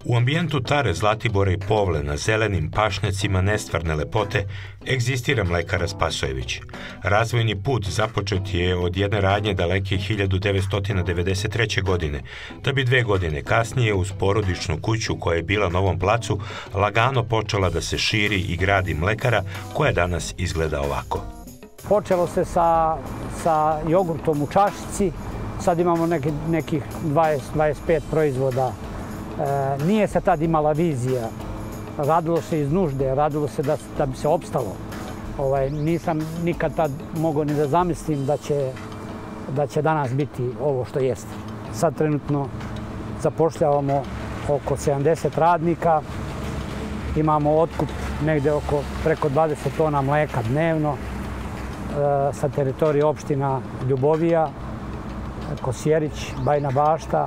U ambijentu Tare, Zlatibora i Povle na zelenim pašnjacima nestvarne lepote egzistira mlekara Spasojević. Razvojni put započet je od jedne radnje daleke 1993. godine, da bi 2 godine kasnije uz porodičnu kuću koja je bila na ovom placu lagano počela da se širi i gradi mlekara koja danas izgleda ovako. Počelo se sa jogurtom u čašici, sad imamo nekih 20-25 proizvoda. Nije se tad imala vizija, radilo se iz nužde, radilo se da bi se opstalo. Nisam nikad tad mogao ni da zamislim da će danas biti ovo što jeste. Sad trenutno zapošljavamo oko 70 radnika, imamo otkup negde preko 20 tona mleka dnevno sa teritorije opština Ljubovija, Kosjerić, Bajina Bašta,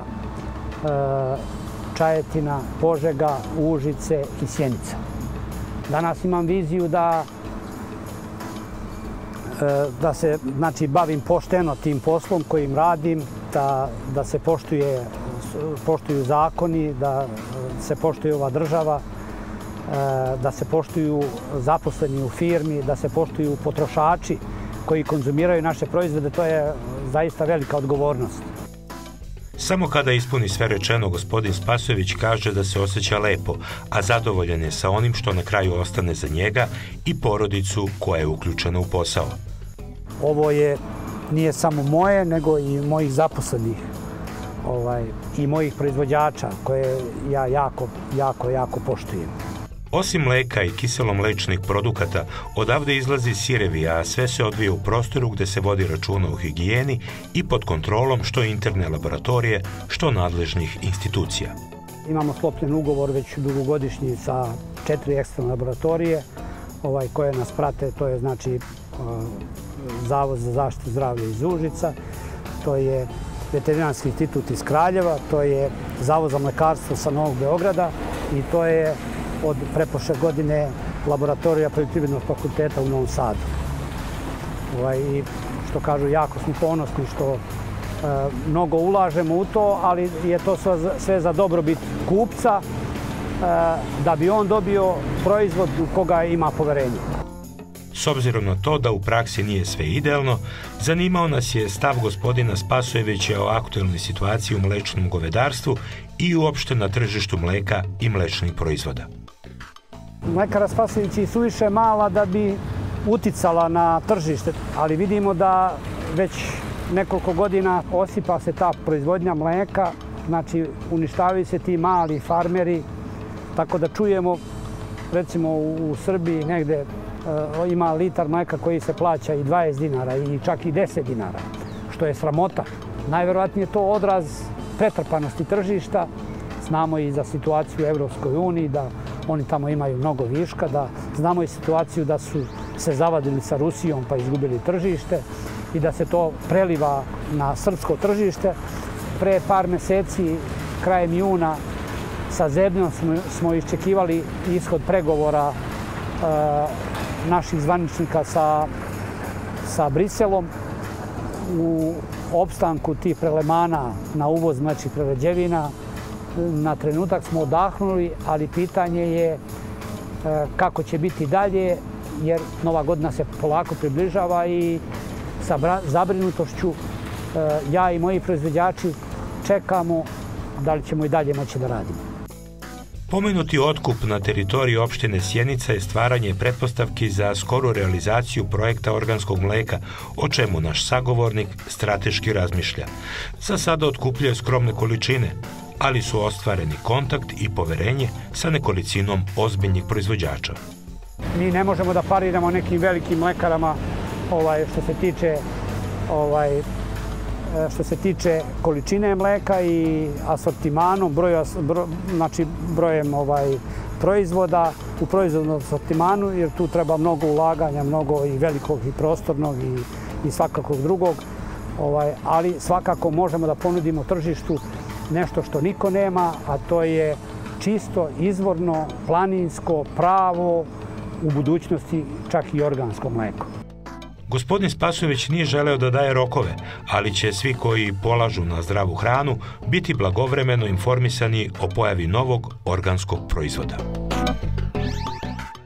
Čajetina, Požega, Užice i Sjenica. Danas imam viziju da se bavim pošteno tim poslom kojim radim, da se poštuju zakoni, da se poštuje ova država, da se poštuju zaposleni u firmi, da se poštuju potrošači koji konzumiraju naše proizvode. To je zaista velika odgovornost. Samo kada ispuni sve rečeno, gospodin Spasojević kaže da se osjeća lepo, a zadovoljan je sa onim što na kraju ostane za njega i porodicu koja je uključena u posao. Ovo nije samo moje, nego i mojih zaposlenih i mojih proizvođača koje ja jako poštujem. Osim mleka i kiselomlečnih produkata, odavde izlazi sirevi, a sve se odvija u prostoru gde se vodi računa o higijeni i pod kontrolom što interne laboratorije, što nadležnih institucija. Imamo sklopljen ugovor već dugogodišnji sa 4 eksterne laboratorije koje nas prate. To je znači Zavod za zaštitu zdravlja iz Užica, to je Veterinarski institut iz Kraljeva, to je Zavod za mlekarstvo sa Novog Beograda i to je od pretprošle godine laboratorija Poljoprivrednog fakulteta u Novom Sadu. I što kažu, jako smo ponosni što mnogo ulažemo u to, ali je to sve za dobrobit kupca, da bi on dobio proizvod u koga ima poverenje. S obzirom na to da u praksi nije sve idealno, zanimao nas je stav gospodina Spasojevića o aktuelnoj situaciji u mlečnom govedarstvu i uopšte na tržištu mleka i mlečnih proizvoda. Mlekara Spasojević je suviše mala da bi uticala na tržište, ali vidimo da već nekoliko godina osipa se ta proizvodnja mleka, znači uništavaju se ti mali farmeri, tako da čujemo, recimo u Srbiji negde ima litar mleka koji se plaća i 20 dinara i čak i 10 dinara, što je sramota. Najverovatnije je to odraz pretrpanosti tržišta. Znamo i za situaciju u Evropskoj uniji, da oni tamo imaju mnogo viška, da znamo i situaciju da su se zavadili sa Rusijom pa izgubili tržište i da se to preliva na srpsko tržište. Pre par meseci, krajem juna, sa zebnjom smo iščekivali ishod pregovora naših zvaničnika sa Briselom u opstanku tih prelemana na uvoz mlečnih prerađevina. Na trenutak smo odahnuli, ali pitanje je kako će biti dalje, jer Nova godina se polako približava i sa zabrinutošću ja i moji proizvođači čekamo da li ćemo i dalje moći da radimo. Pomenuti otkup na teritoriji opštine Sjenica je stvaranje pretpostavki za skoru realizaciju projekta organskog mleka, o čemu naš sagovornik strateški razmišlja. Za sada otkupljuje skromne količine, ali su ostvareni kontakt i poverenje sa nekolicinom ozbiljnih proizvođača. Mi ne možemo da pariramo nekim velikim mlekarama što se tiče količine mleka i asortimanom, brojem proizvoda u proizvodnom asortimanu, jer tu treba mnogo ulaganja, mnogo i velikog i prostornog i svakakog drugog, ali svakako možemo da ponudimo tržištu nešto što niko nema, a to je čisto, izvorno, planinsko, pravo, u budućnosti čak i organsko mleko. Gospodin Spasojević nije želeo da daje rokove, ali će svi koji polažu na zdravu hranu biti blagovremeno informisani o pojavi novog organskog proizvoda.